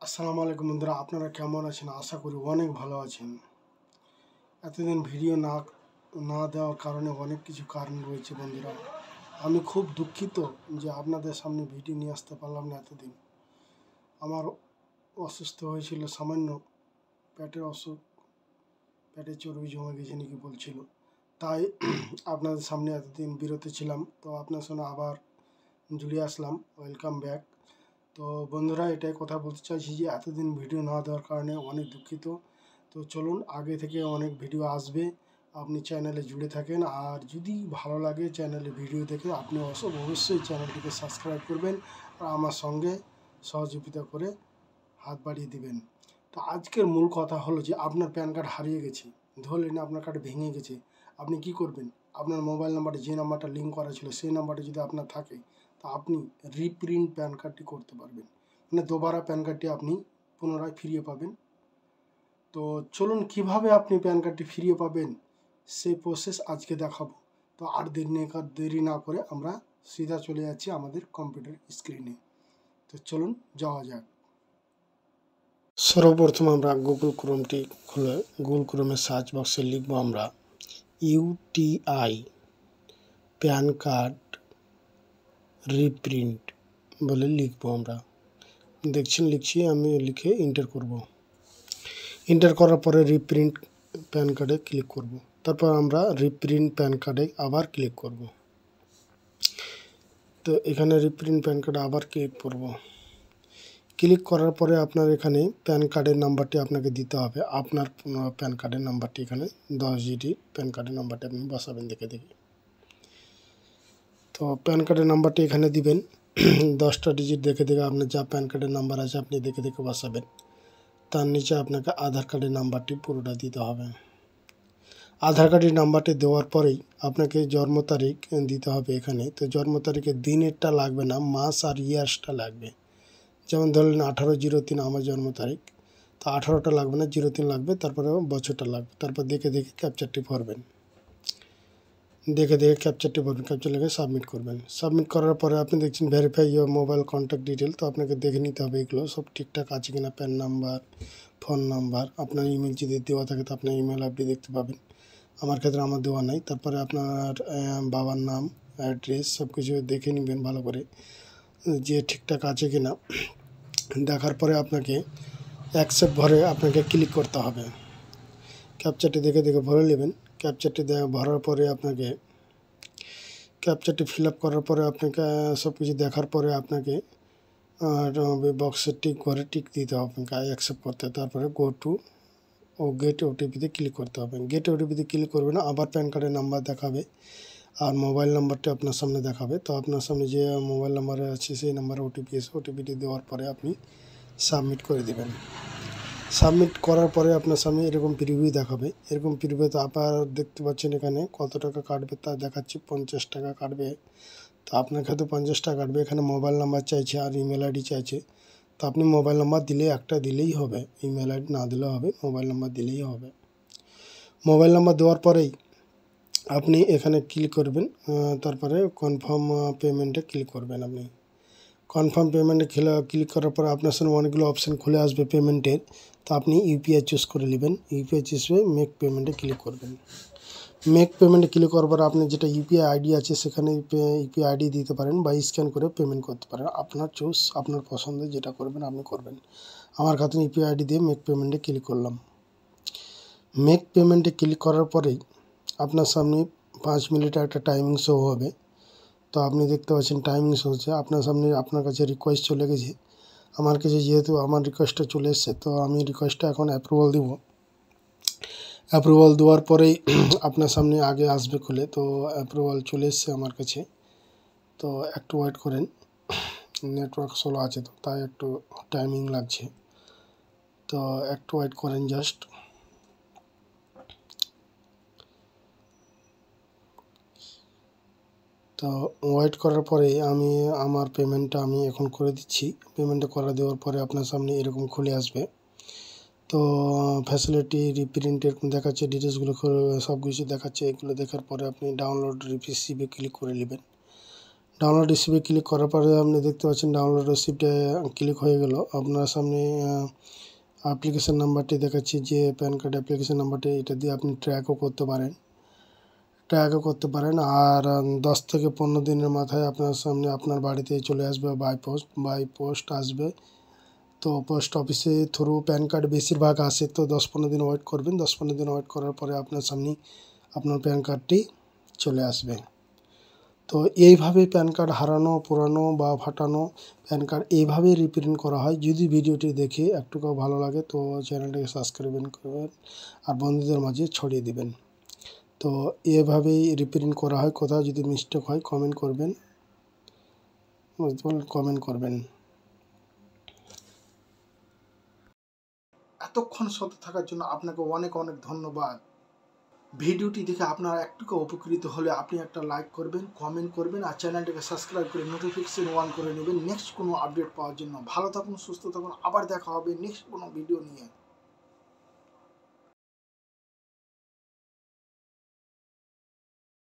আসসালামু আলাইকুম বন্ধুরা, আপনারা কেমন আছেন? আশা করি অনেক ভালো আছেন। এতদিন ভিডিও না দেওয়ার কারণে অনেক কিছু কারণ রয়েছে বন্ধুরা। আমি খুব দুঃখিত যে আপনাদের সামনে ভিডিও নিয়ে আসতে পারলাম না এতদিন। আমার অসুস্থ হয়েছিল সামান্য, পেটের অসুখ, পেটে চর্বি জমে গেছে নাকি বলছিল, তাই আপনাদের সামনে এতদিন বিরত ছিলাম। তো আপনার সঙ্গে আবার জুড়ে আসলাম, ওয়েলকাম ব্যাক। তো বন্ধুরা, এটাই কথা বলতে চাইছি যে এতদিন ভিডিও না দেওয়ার কারণে অনেক দুঃখিত। তো চলুন, আগে থেকে অনেক ভিডিও আসবে, আপনি চ্যানেলে জুড়ে থাকেন। আর যদি ভালো লাগে চ্যানেলে ভিডিও দেখে আপনি অবশ্যই চ্যানেলটিকে সাবস্ক্রাইব করবেন আর আমার সঙ্গে সহযোগিতা করে হাত বাড়িয়ে দিবেন। তো আজকের মূল কথা হলো যে আপনার প্যান কার্ড হারিয়ে গেছে, ধরলেন আপনার কার্ড ভেঙে গেছে, আপনি কি করবেন? আপনার মোবাইল নাম্বারে যে নাম্বারটা লিঙ্ক করা ছিল সেই নাম্বারটা যদি আপনার থাকে, তা আপনি রিপ্রিন্ট প্যান কার্ডটি করতে পারবেন, মানে দুবারা প্যান কার্ডটি আপনি পুনরায় ফিরিয়ে পাবেন। তো চলুন, কিভাবে আপনি প্যান কার্ডটি ফিরিয়ে পাবেন সেই প্রসেস আজকে দেখাবো। তো আর দেরি না করে আমরা সিধা চলে যাচ্ছি আমাদের কম্পিউটার স্ক্রিনে। তো চলুন যাওয়া যাক। সর্বপ্রথম আমরা গুগল ক্রোমটি খুলে গুগল ক্রোমের সার্চ বক্সে লিখব আমরা ইউটিআই প্যান কার্ড রিপ্রিন্ট বলে লিখবো। আমরা দেখছেন লিখছি, আমি লিখে এন্টার করব। এন্টার করার পরে রিপ্রিন্ট প্যান কার্ডে ক্লিক করব। তারপর আমরা রিপ্রিন্ট প্যান কার্ডে আবার ক্লিক করব। তো এখানে রিপ্রিন্ট প্যান কার্ডে আবার ক্লিক করব। ক্লিক করার পরে আপনার এখানে প্যান কার্ডের নাম্বারটি আপনাকে দিতে হবে। আপনার প্যান কার্ডের নাম্বারটি এখানে 10 ডিজিট প্যান কার্ডের নাম্বারটি আপনি বসাবেন দেখে। তো প্যান কার্ডের নাম্বারটি এখানে দিবেন 10টা ডিজিট দেখে আপনার যা প্যান কার্ডের নাম্বার আছে আপনি দেখে বসাবেন। তার নিচে আপনাকে আধার কার্ডের নাম্বারটি পুরোটা দিতে হবে। আধার কার্ডের নাম্বারটি দেওয়ার পরেই আপনাকে জন্ম তারিখ দিতে হবে এখানে। তো জন্ম তারিখের দিনেরটা লাগবে না, মাস আর ইয়ার্সটা লাগবে। যেমন ধরলেন 18/03 আমার জন্ম তারিখ, তো 18টা লাগবে না, 03 লাগবে, তারপরে বছরটা লাগবে। তারপর দেখে ক্যাপচারটি ভরবেন, দেখে ক্যাপচারটি ভরবেন, ক্যাপচার লিখে সাবমিট করবেন। সাবমিট করার পরে আপনি দেখছেন verify your mobile contact detail. তো আপনাকে দেখে নিতে হবে এগুলো সব ঠিকঠাক আছে কিনা, প্যান নাম্বার, ফোন নাম্বার, আপনার ইমেল যদি দেওয়া থাকে তো আপনার ইমেল আপনি দেখতে পাবেন। আমার ক্ষেত্রে আমার দেওয়া নাই। তারপরে আপনার বাবার নাম, অ্যাড্রেস সব কিছু দেখে নেবেন ভালো করে যে ঠিকঠাক আছে কিনা। দেখার পরে আপনাকে অ্যাকসেপ্ট ভরে আপনাকে ক্লিক করতে হবে। ক্যাপচারটি দেখে ভরে নেবেন। ক্যাপচারটি ভরার পরে আপনাকে ক্যাপচারটি ফিল আপ করার পরে আপনাকে সব কিছু দেখার পরে আপনাকে বক্সে টিক করে টিক দিতে হবে অ্যাকসেপ্ট করতে। তারপরে গো টু গেট ওটিপিতে ক্লিক করতে হবে। গেট ওটিপিতে ক্লিক করবেন, আবার প্যান কার্ডের নাম্বার দেখাবে আর মোবাইল নাম্বারটি আপনার সামনে দেখাবে। তো আপনার সামনে যে মোবাইল নাম্বারে আছে সেই নাম্বারে ওটিপি এসে ওটিপিটি দেওয়ার পরে আপনি সাবমিট করে দেবেন। সাবমিট করার পরে আপনার সামনে এরকম প্রিভিউ দেখাবে। এরকম প্রিভিউতে আবার দেখতে পাচ্ছেন এখানে কত টাকা কাটবে তা দেখাচ্ছি, 50 টাকা কাটবে। তো আপনার ক্ষেত্রে 50 টাকা কাটবে। এখানে মোবাইল নাম্বার চাইছে আর ইমেল আইডি চাইছে। তো আপনি মোবাইল নাম্বার দিলে একটা দিলেই হবে, ইমেল আইডি না দিলেও হবে, মোবাইল নাম্বার দিলেই হবে। মোবাইল নাম্বার দেওয়ার পরেই আপনি এখানে ক্লিক করবেন, তারপরে কনফার্ম পেমেন্টে ক্লিক করবেন। আপনি কনফার্ম পেমেন্টে ক্লিক করার পর আপনার সামনে অনেকগুলো অপশান খুলে আসবে পেমেন্টের। তো আপনি ইউপিআই চুজ করে নেবেন। ইউপিআই চুজ করে মেক পেমেন্টে ক্লিক করবেন। মেক পেমেন্টে ক্লিক করার পর আপনি যেটা ইউপিআই আইডি আছে সেখানে ইউপিআই আইডি দিতে পারেন বা স্ক্যান করে পেমেন্ট করতে পারেন। আপনার চুজ, আপনার পছন্দের যেটা করবেন আপনি করবেন। আমার কাছে ইউপিআই আইডি দিয়ে মেক পেমেন্টে ক্লিক করলাম। মেক পেমেন্টে ক্লিক করার পরেই আপনার সামনে 5 মিনিট একটা টাইমিং শো হবে। তো আপনি দেখতে পাচ্ছেন টাইমিং শো হচ্ছে। আপনার সামনে আপনার কাছে রিকোয়েস্ট চলে গেছে। আমার কাছে যেহেতু আমার রিকোয়েস্টটা চলে এসছে, তো আমি রিকোয়েস্টটা এখন অ্যাপ্রুভাল দেব। অ্যাপ্রুভাল দেওয়ার পরেই আপনার সামনে আগে আসবে খুলে। তো অ্যাপ্রুভাল চলে এসছে আমার কাছে। তো একটু ওয়েট করেন, নেটওয়ার্ক স্লো আছে তো তাই একটু টাইমিং লাগছে। তো একটু ওয়েট করেন জাস্ট। তো ওয়েট করার পরে আমি আমার পেমেন্টটা আমি এখন করে দিচ্ছি। পেমেন্টটা করে দেওয়ার পরে আপনার সামনে এরকম খুলে আসবে। তো ফ্যাসিলিটি রিপ্রিন্টের দেখাচ্ছে, ডিটেলসগুলো সব কিছু দেখাচ্ছে। এগুলো দেখার পরে আপনি ডাউনলোড রিসিভে ক্লিক করে নেবেন। ডাউনলোড রিসিপ্টে ক্লিক করার পরে আপনি দেখতে পাচ্ছেন ডাউনলোড রিসিপ্টে ক্লিক হয়ে গেল। আপনার সামনে অ্যাপ্লিকেশন নাম্বারটি দেখাচ্ছি, যে প্যান কার্ড অ্যাপ্লিকেশন নাম্বারটি, এটা দিয়ে আপনি ট্র্যাকও করতে পারেন। আর 10 থেকে 15 দিনের মাথায় আপনার সামনে আপনার বাড়িতে চলে আসবে বাই পোস্ট আসবে। তো পোস্ট অফিসে থ্রু প্যান কার্ড বেশিরভাগ আসে, তো 10-15 দিন ওয়েট করবেন। 10-15 দিন ওয়েট করার পরে আপনার সামনে আপনার প্যান কার্ডটি চলে আসবে। তো এইভাবে প্যান কার্ড হারানো, পুরানো বা ফাটানো প্যান কার্ড এইভাবেই রিপ্রিন্ট করা হয়। যদি ভিডিওটি দেখে একটুকুও ভালো লাগে তো চ্যানেলটিকে সাবস্ক্রাইব করবেন আর বন্ধুদের মাঝে ছড়িয়ে দিবেন। তো এভাবেই রিপ্রিন্ট করা হয়। কোথাও যদি মিস্টেক হয় কমেন্ট করবেন, এতক্ষণ সাথে থাকার জন্য আপনাকে অনেক অনেক ধন্যবাদ। ভিডিওটি দেখে আপনারা একটুকু উপকৃত হলে আপনি একটা লাইক করবেন, কমেন্ট করবেন আর চ্যানেলটিকে সাবস্ক্রাইব করে নোটিফিকেশন অন করে নেবেন নেক্সট কোনো আপডেট পাওয়ার জন্য। ভালো থাকুন, সুস্থ থাকুন, আবার দেখা হবে নেক্সট কোনো ভিডিও নিয়ে।